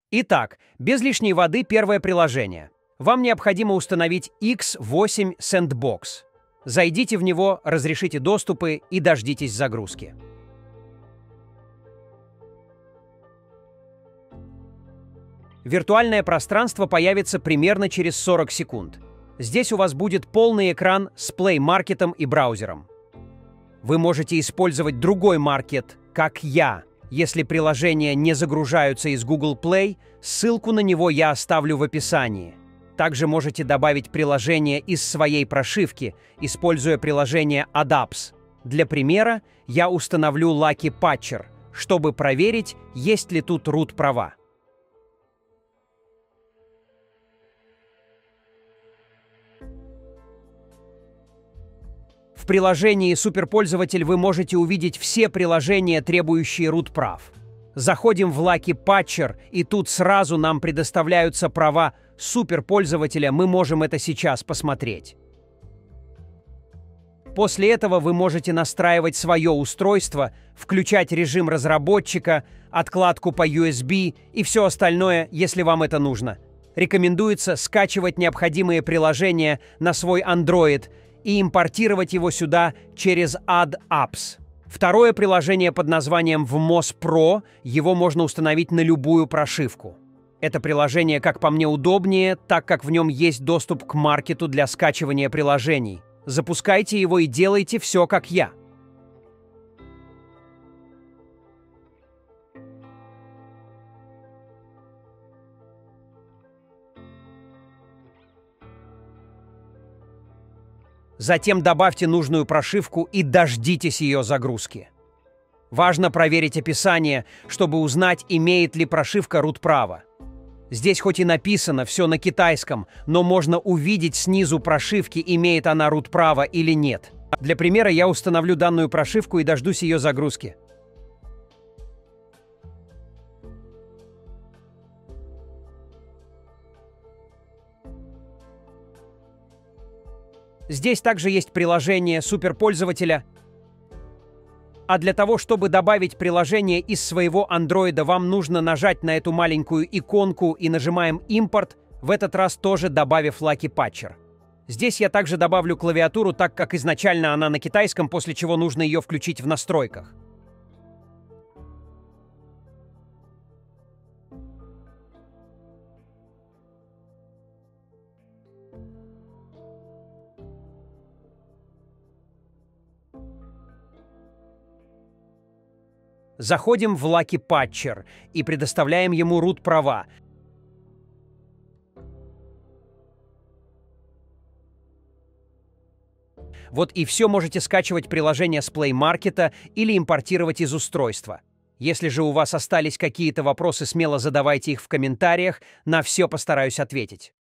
Итак, без лишней воды первое приложение. Вам необходимо установить X8 Sandbox. Зайдите в него, разрешите доступы и дождитесь загрузки. Виртуальное пространство появится примерно через 40 секунд. Здесь у вас будет полный экран с Play Market и браузером. Вы можете использовать другой маркет, как я. Если приложения не загружаются из Google Play, ссылку на него я оставлю в описании. Также можете добавить приложение из своей прошивки, используя приложение AddApps. Для примера я установлю Lucky Patcher, чтобы проверить, есть ли тут root права. В приложении «Суперпользователь» вы можете увидеть все приложения, требующие root прав. Заходим в Lucky Patcher, и тут сразу нам предоставляются права суперпользователя, мы можем это сейчас посмотреть. После этого вы можете настраивать свое устройство, включать режим разработчика, откладку по USB и все остальное, если вам это нужно. Рекомендуется скачивать необходимые приложения на свой Android и импортировать его сюда через AddApps. Второе приложение под названием VMOS Pro, его можно установить на любую прошивку. Это приложение, как по мне, удобнее, так как в нем есть доступ к маркету для скачивания приложений. Запускайте его и делайте все, как я. Затем добавьте нужную прошивку и дождитесь ее загрузки. Важно проверить описание, чтобы узнать, имеет ли прошивка root право. Здесь хоть и написано все на китайском, но можно увидеть снизу прошивки, имеет она root право или нет. Для примера я установлю данную прошивку и дождусь ее загрузки. Здесь также есть приложение суперпользователя. А для того, чтобы добавить приложение из своего Android, вам нужно нажать на эту маленькую иконку и нажимаем «Импорт», в этот раз тоже добавив Lucky Patcher. Здесь я также добавлю клавиатуру, так как изначально она на китайском, после чего нужно ее включить в настройках. Заходим в Lucky Patcher и предоставляем ему root права. Вот и все, можете скачивать приложение с Play Market или импортировать из устройства. Если же у вас остались какие-то вопросы, смело задавайте их в комментариях, на все постараюсь ответить.